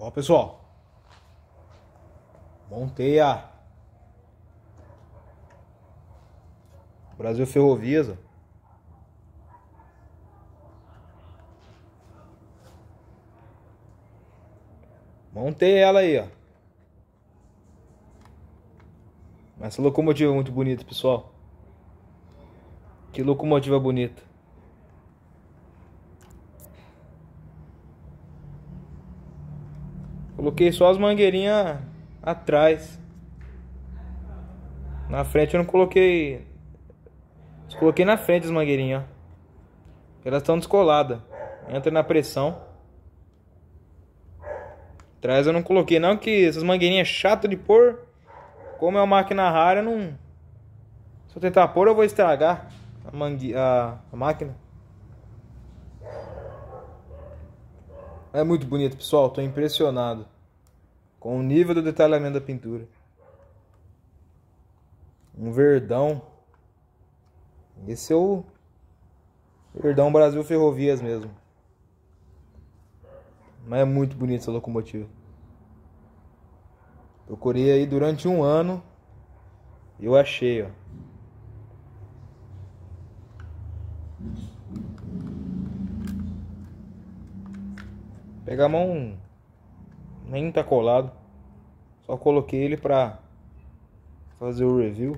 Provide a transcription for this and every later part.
Ó, pessoal, montei a Brasil Ferrovias, ó. Montei ela aí, ó. Essa locomotiva é muito bonita, pessoal. Que locomotiva bonita. Coloquei só as mangueirinhas atrás. Na frente eu não coloquei. Só coloquei na frente as mangueirinhas, ó. Elas estão descoladas. Entra na pressão. Atrás eu não coloquei não, que essas mangueirinhas chatas de pôr. Como é uma máquina rara, não. Se eu tentar pôr, eu vou estragar a máquina. É muito bonito, pessoal. Tô impressionado com o nível do detalhamento da pintura. Um verdão. Esse é o verdão Brasil Ferrovias mesmo. Mas é muito bonita essa locomotiva. Procurei aí durante um ano e eu achei, ó. Pegar a mão nem tá colado. Só coloquei ele pra fazer o review.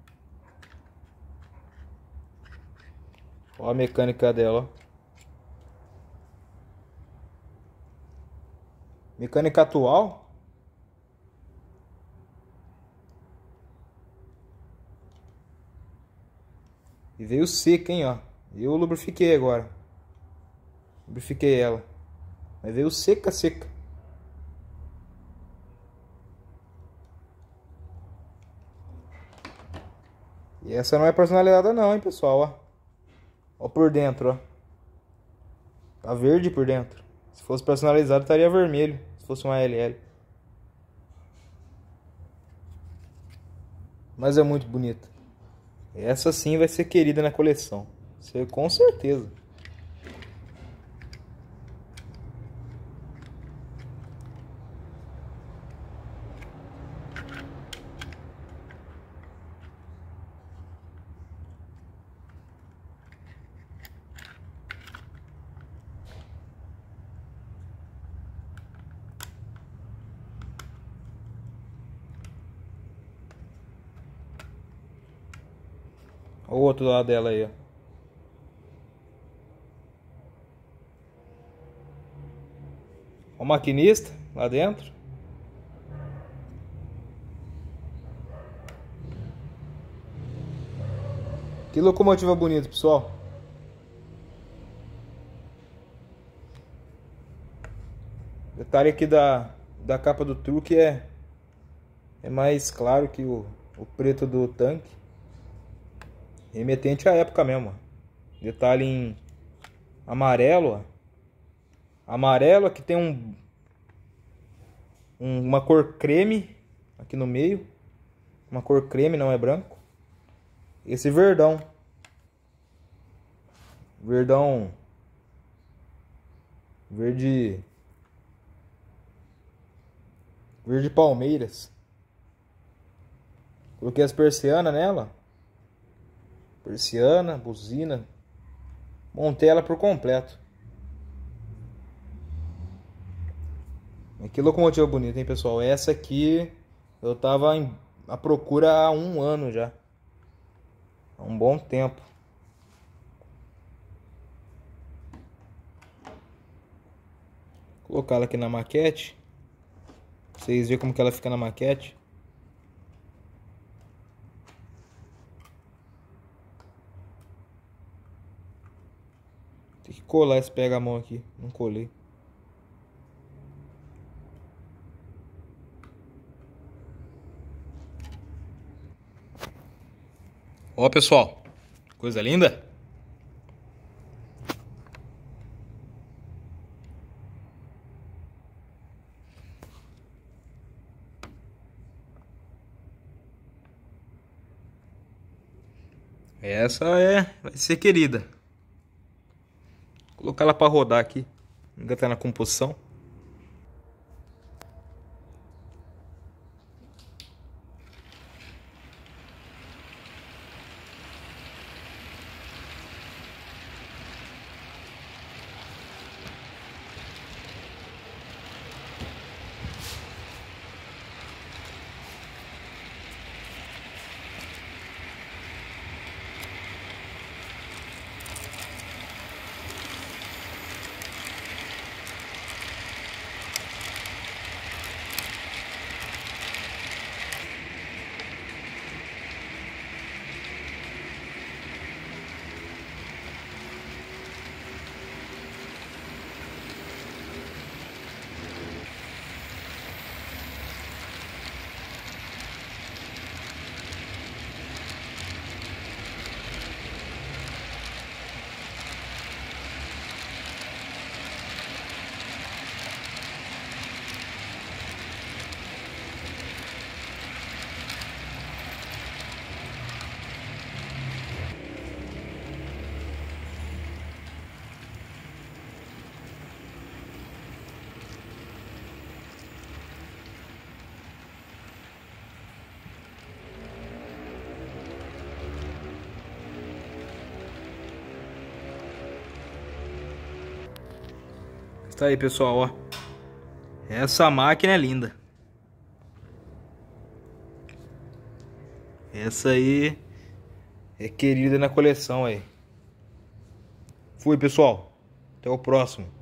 Olha a mecânica dela, ó. Mecânica atual. E veio seca, hein, ó. Eu lubrifiquei agora. Lubrifiquei ela. Mas veio seca, seca. E essa não é personalizada não, hein, pessoal, ó. Ó por dentro, ó. Tá verde por dentro. Se fosse personalizado, estaria vermelho. Se fosse uma LL. Mas é muito bonita. Essa sim vai ser querida na coleção. Isso com certeza. O outro lado dela aí, ó. O maquinista lá dentro. Que locomotiva bonita, pessoal. Detalhe aqui da capa do truque é mais claro que o preto do tanque. Remetente à época mesmo, ó. Detalhe em amarelo, ó. Amarelo, aqui tem uma cor creme aqui no meio. Uma cor creme, não é branco. Esse verdão. Verdão. Verde. Verde palmeiras. Coloquei as persianas nela. Persiana, buzina. Montei ela por completo. Que locomotiva bonita, hein, pessoal? Essa aqui eu tava à procura há um ano já. Há um bom tempo. Vou colocar ela aqui na maquete. Pra vocês verem como que ela fica na maquete. Tem que colar esse pega-mão aqui. Não colei. Ó, pessoal, coisa linda. Essa vai ser querida. Vou colocar ela para rodar aqui. Ainda tá na composição. Tá aí, pessoal, ó. Essa máquina é linda. Essa aí é querida na coleção aí. Fui, pessoal. Até o próximo.